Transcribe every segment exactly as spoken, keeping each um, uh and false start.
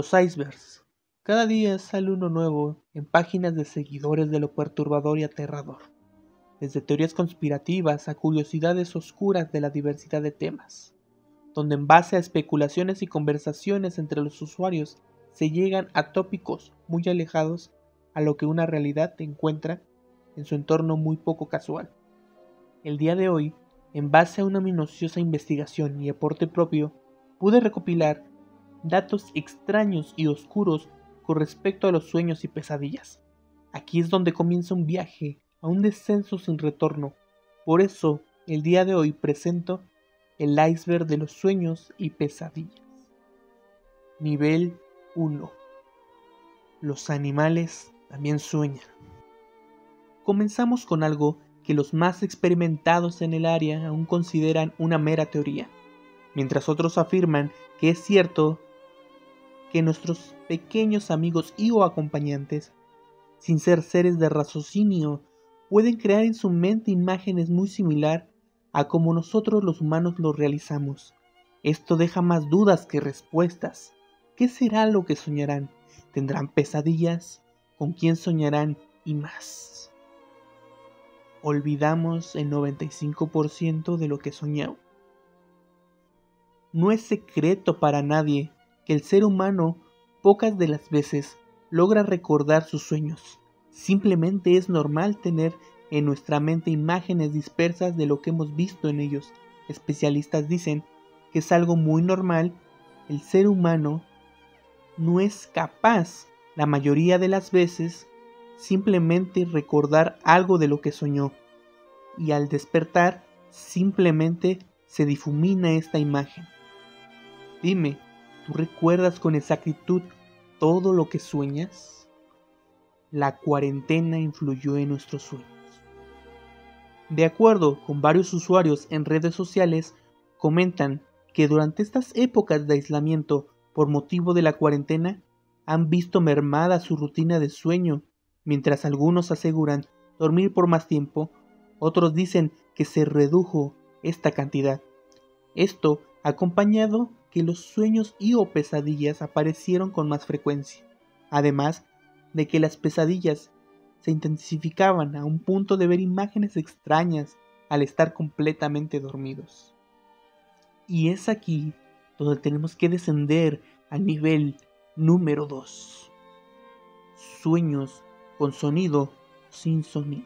Los icebergs. Cada día sale uno nuevo en páginas de seguidores de lo perturbador y aterrador, desde teorías conspirativas a curiosidades oscuras de la diversidad de temas, donde en base a especulaciones y conversaciones entre los usuarios se llegan a tópicos muy alejados a lo que una realidad encuentra en su entorno muy poco casual. El día de hoy, en base a una minuciosa investigación y aporte propio, pude recopilar datos extraños y oscuros con respecto a los sueños y pesadillas. Aquí es donde comienza un viaje a un descenso sin retorno. Por eso, el día de hoy presento el iceberg de los sueños y pesadillas. Nivel uno. Los animales también sueñan. Comenzamos con algo que los más experimentados en el área aún consideran una mera teoría, mientras otros afirman que es cierto que nuestros pequeños amigos y o acompañantes, sin ser seres de raciocinio, pueden crear en su mente imágenes muy similar a como nosotros los humanos lo realizamos. Esto deja más dudas que respuestas. ¿Qué será lo que soñarán? ¿Tendrán pesadillas? ¿Con quién soñarán? Y más. Olvidamos el noventa y cinco por ciento de lo que soñamos. No es secreto para nadie que el ser humano pocas de las veces logra recordar sus sueños. Simplemente es normal tener en nuestra mente imágenes dispersas de lo que hemos visto en ellos. Especialistas dicen que es algo muy normal. El ser humano no es capaz, la mayoría de las veces, simplemente recordar algo de lo que soñó. Y al despertar, simplemente se difumina esta imagen. Dime, ¿tú recuerdas con exactitud todo lo que sueñas? La cuarentena influyó en nuestros sueños. De acuerdo con varios usuarios en redes sociales, comentan que durante estas épocas de aislamiento por motivo de la cuarentena, han visto mermada su rutina de sueño, mientras algunos aseguran dormir por más tiempo, otros dicen que se redujo esta cantidad. Esto acompañado que los sueños y o pesadillas aparecieron con más frecuencia, además de que las pesadillas se intensificaban a un punto de ver imágenes extrañas al estar completamente dormidos. Y es aquí donde tenemos que descender al nivel número dos. Sueños con sonido sin sonido.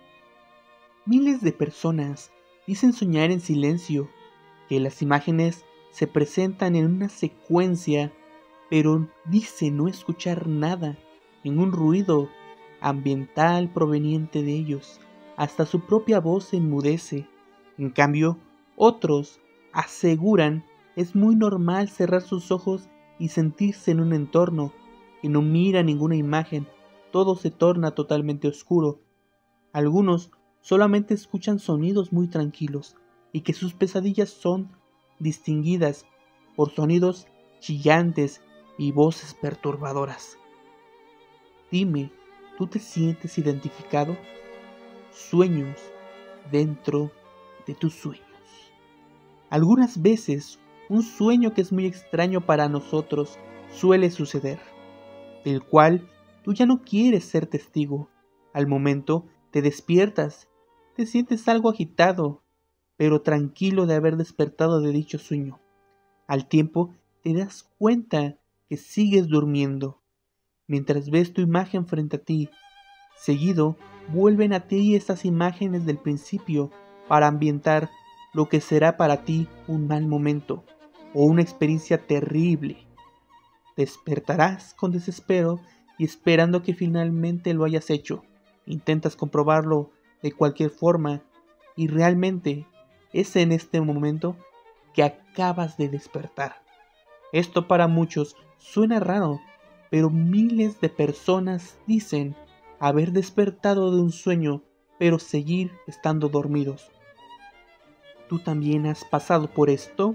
Miles de personas dicen soñar en silencio, que las imágenes se presentan en una secuencia, pero dice no escuchar nada, ningún ruido ambiental proveniente de ellos, hasta su propia voz se enmudece. En cambio, otros aseguran es muy normal cerrar sus ojos y sentirse en un entorno que no mira ninguna imagen, todo se torna totalmente oscuro. Algunos solamente escuchan sonidos muy tranquilos y que sus pesadillas son distinguidas por sonidos chillantes y voces perturbadoras. Dime, ¿tú te sientes identificado? Sueños dentro de tus sueños. Algunas veces, un sueño que es muy extraño para nosotros suele suceder, del cual tú ya no quieres ser testigo. Al momento te despiertas, te sientes algo agitado, pero tranquilo de haber despertado de dicho sueño. Al tiempo te das cuenta que sigues durmiendo, mientras ves tu imagen frente a ti. Seguido vuelven a ti estas imágenes del principio para ambientar lo que será para ti un mal momento o una experiencia terrible. Despertarás con desespero y esperando que finalmente lo hayas hecho. Intentas comprobarlo de cualquier forma y realmente es en este momento que acabas de despertar. Esto para muchos suena raro, pero miles de personas dicen haber despertado de un sueño, pero seguir estando dormidos. ¿Tú también has pasado por esto?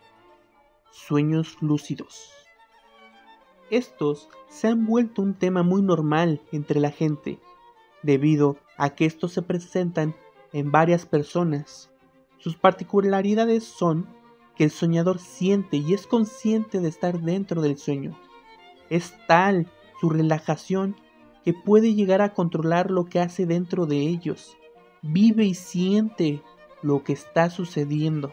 Sueños lúcidos. Estos se han vuelto un tema muy normal entre la gente, debido a que estos se presentan en varias personas. Sus particularidades son que el soñador siente y es consciente de estar dentro del sueño, Es tal su relajación que puede llegar a controlar lo que hace dentro de ellos. Vive y siente lo que está sucediendo.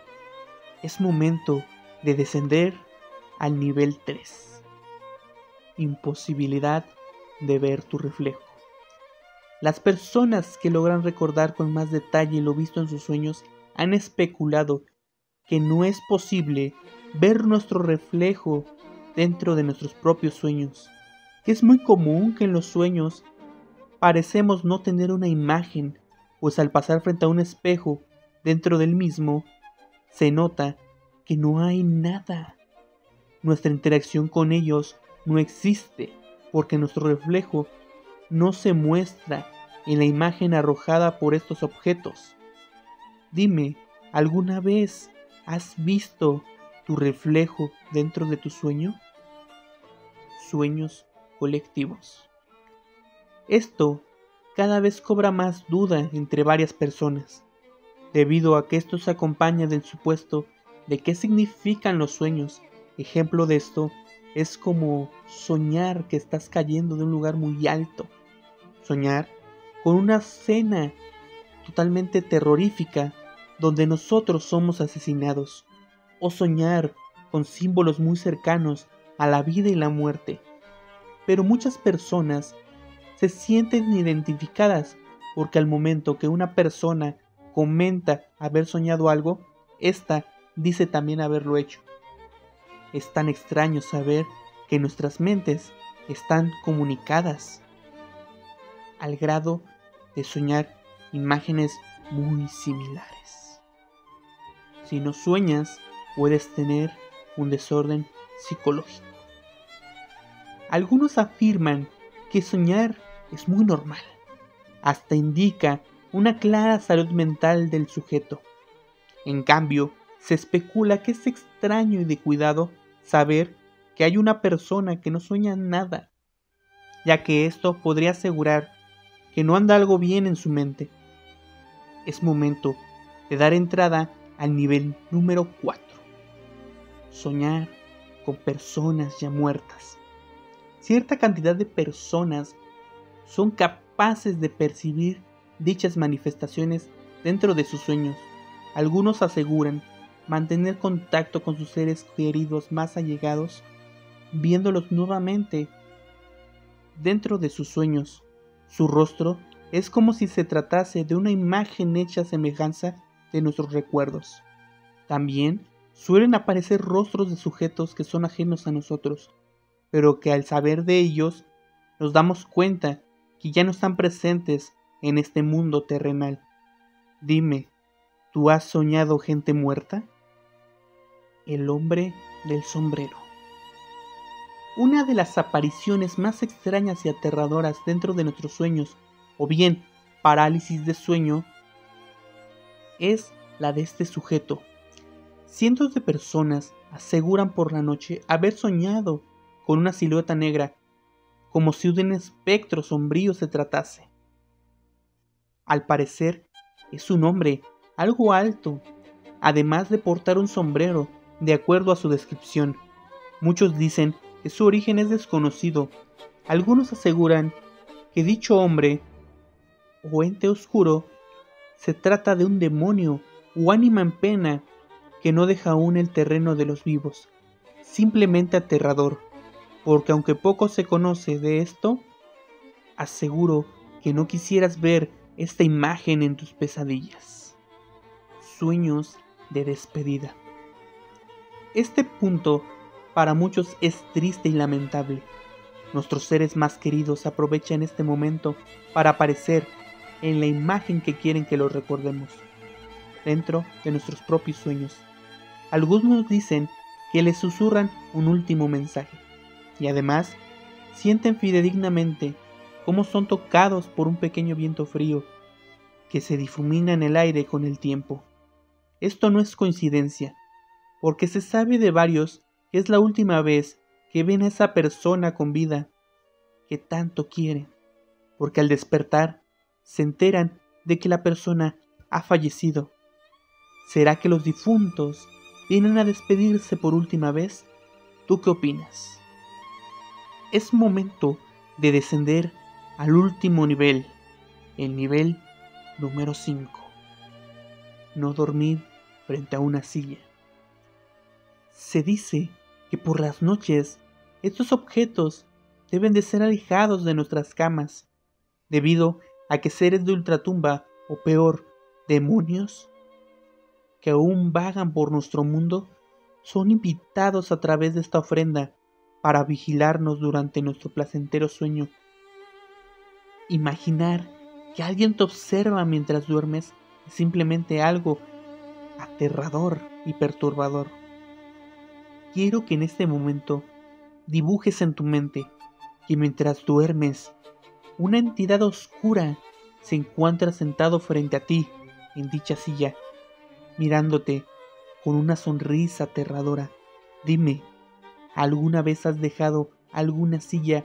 Es momento de descender al nivel tres. Imposibilidad de ver tu reflejo. Las personas que logran recordar con más detalle lo visto en sus sueños han especulado que no es posible ver nuestro reflejo dentro de nuestros propios sueños, que es muy común que en los sueños parecemos no tener una imagen, pues al pasar frente a un espejo dentro del mismo, se nota que no hay nada. Nuestra interacción con ellos no existe, porque nuestro reflejo no se muestra en la imagen arrojada por estos objetos. Dime, ¿alguna vez has visto tu reflejo dentro de tu sueño? Sueños colectivos. Esto cada vez cobra más duda entre varias personas, debido a que esto se acompaña del supuesto de qué significan los sueños. Ejemplo de esto es como soñar que estás cayendo de un lugar muy alto, soñar con una escena totalmente terrorífica donde nosotros somos asesinados, o soñar con símbolos muy cercanos a la vida y la muerte. Pero muchas personas se sienten identificadas porque al momento que una persona comenta haber soñado algo, ésta dice también haberlo hecho. Es tan extraño saber que nuestras mentes están comunicadas al grado de soñar imágenes muy similares. Si no sueñas, puedes tener un desorden psicológico. Algunos afirman que soñar es muy normal, hasta indica una clara salud mental del sujeto. En cambio, se especula que es extraño y de cuidado saber que hay una persona que no sueña nada, ya que esto podría asegurar que no anda algo bien en su mente. Es momento de dar entrada al nivel número cuatro. Soñar con personas ya muertas. Cierta cantidad de personas son capaces de percibir dichas manifestaciones dentro de sus sueños. Algunos aseguran mantener contacto con sus seres queridos más allegados, viéndolos nuevamente dentro de sus sueños. Su rostro es como si se tratase de una imagen hecha a semejanza de nuestros recuerdos. También suelen aparecer rostros de sujetos que son ajenos a nosotros, pero que al saber de ellos nos damos cuenta que ya no están presentes en este mundo terrenal. Dime, ¿tú has soñado gente muerta? El hombre del sombrero. Una de las apariciones más extrañas y aterradoras dentro de nuestros sueños, o bien parálisis de sueño, es la de este sujeto. Cientos de personas aseguran por la noche haber soñado con una silueta negra, como si de un espectro sombrío se tratase. Al parecer, es un hombre algo alto, además de portar un sombrero, de acuerdo a su descripción. Muchos dicen que su origen es desconocido. Algunos aseguran que dicho hombre o ente oscuro se trata de un demonio o ánima en pena que no deja aún el terreno de los vivos. Simplemente aterrador, porque aunque poco se conoce de esto, aseguro que no quisieras ver esta imagen en tus pesadillas. Sueños de despedida. Este punto para muchos es triste y lamentable. Nuestros seres más queridos aprovechan este momento para aparecer en la imagen que quieren que los recordemos, dentro de nuestros propios sueños. Algunos dicen que les susurran un último mensaje, y además sienten fidedignamente cómo son tocados por un pequeño viento frío que se difumina en el aire con el tiempo. Esto no es coincidencia, porque se sabe de varios que es la última vez que ven a esa persona con vida que tanto quieren, porque al despertar se enteran de que la persona ha fallecido. ¿Será que los difuntos vienen a despedirse por última vez? ¿Tú qué opinas? Es momento de descender al último nivel, el nivel número cinco. No dormir frente a una silla. Se dice que por las noches estos objetos deben de ser alejados de nuestras camas, debido a que seres de ultratumba, o peor, demonios, que aún vagan por nuestro mundo, son invitados a través de esta ofrenda para vigilarnos durante nuestro placentero sueño. Imaginar que alguien te observa mientras duermes es simplemente algo aterrador y perturbador. Quiero que en este momento dibujes en tu mente que mientras duermes, una entidad oscura se encuentra sentado frente a ti en dicha silla, mirándote con una sonrisa aterradora. Dime, ¿alguna vez has dejado alguna silla?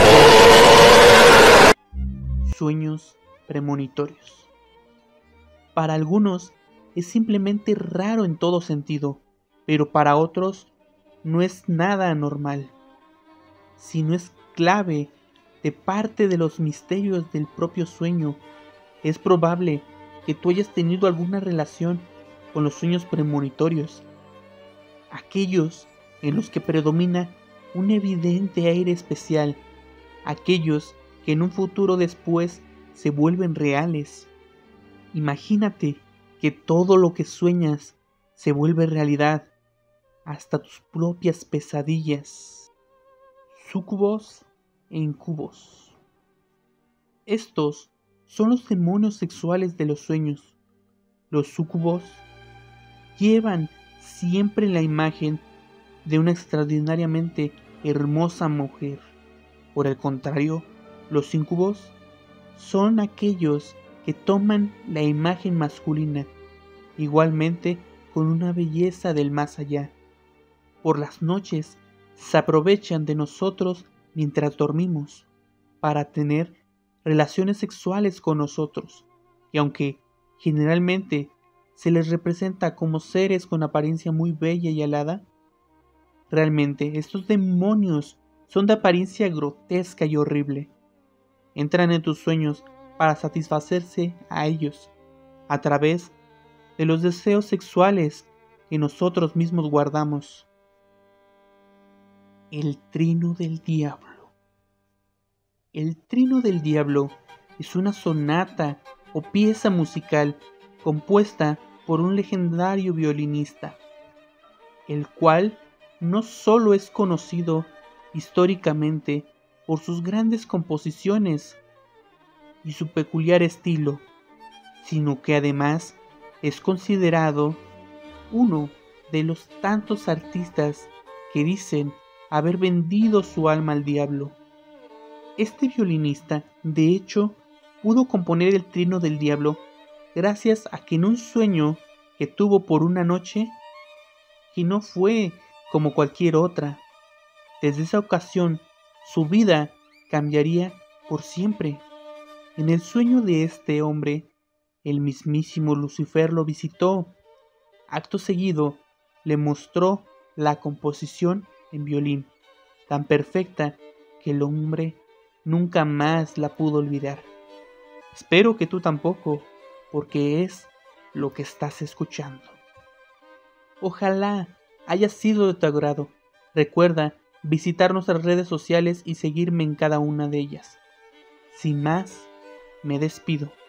Sueños premonitorios. Para algunos es simplemente raro en todo sentido, pero para otros no es nada anormal, sino es clave de parte de los misterios del propio sueño. Es probable que tú hayas tenido alguna relación con los sueños premonitorios, aquellos en los que predomina un evidente aire especial, aquellos que en un futuro después se vuelven reales. Imagínate que todo lo que sueñas se vuelve realidad, hasta tus propias pesadillas. Súcubos e incubos. Estos son los demonios sexuales de los sueños. Los súcubos llevan siempre la imagen de una extraordinariamente hermosa mujer. Por el contrario, los incubos son aquellos que toman la imagen masculina, igualmente con una belleza del más allá. Por las noches se aprovechan de nosotros mientras dormimos para tener relaciones sexuales con nosotros, y aunque generalmente se les representa como seres con apariencia muy bella y alada, realmente estos demonios son de apariencia grotesca y horrible. Entran en tus sueños para satisfacerse a ellos a través de los deseos sexuales que nosotros mismos guardamos. El trino del diablo. El trino del diablo es una sonata o pieza musical compuesta por un legendario violinista, el cual no solo es conocido históricamente por sus grandes composiciones y su peculiar estilo, sino que además es considerado uno de los tantos artistas que dicen haber vendido su alma al diablo. Este violinista, de hecho, pudo componer el trino del diablo gracias a que en un sueño que tuvo por una noche, que no fue como cualquier otra, desde esa ocasión su vida cambiaría por siempre. En el sueño de este hombre, el mismísimo Lucifer lo visitó. Acto seguido, le mostró la composición en violín, tan perfecta que el hombre nunca más la pudo olvidar. Espero que tú tampoco, porque es lo que estás escuchando. Ojalá haya sido de tu agrado. Recuerda visitar nuestras redes sociales y seguirme en cada una de ellas. Sin más, me despido.